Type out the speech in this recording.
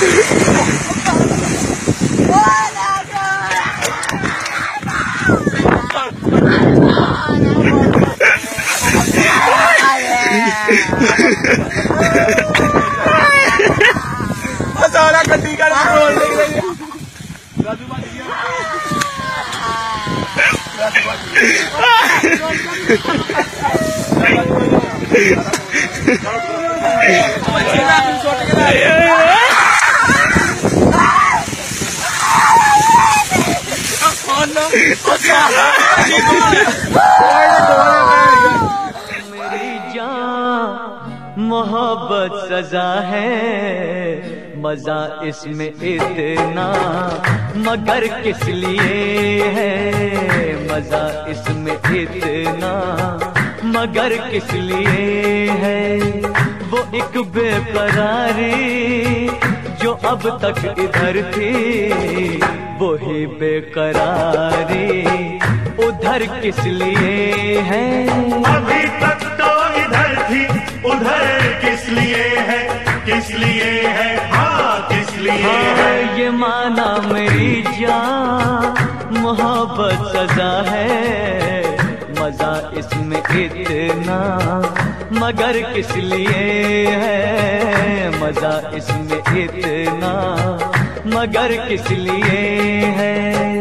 सारा गड्डी का रोल मेरी जान मोहब्बत सजा है, मजा इसमें इतना मगर किस लिए है, मजा इसमें इतना मगर किस लिए है। वो एक बेकरारी जो अब तक इधर थी, वही बेकरारी उधर किस लिए है। अभी तक तो इधर थी, उधर किस लिए है, किस लिए है, हाँ किस लिए है। ये माना मेरी जान मोहब्बत सजा है, मजा इसमें इतना मगर किस लिए है, मजा इसमें इतना मगर किस लिए है।